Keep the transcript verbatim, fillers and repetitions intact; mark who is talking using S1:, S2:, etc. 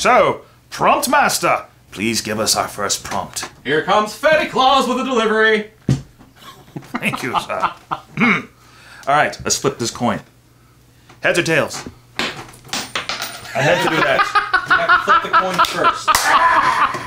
S1: So, Prompt Master, please give us our first prompt.
S2: Here comes Fatty Claus with the delivery.
S1: Thank you, sir. All right, let's flip this coin. Heads or tails? I had to do that.
S2: You have to flip the coin first.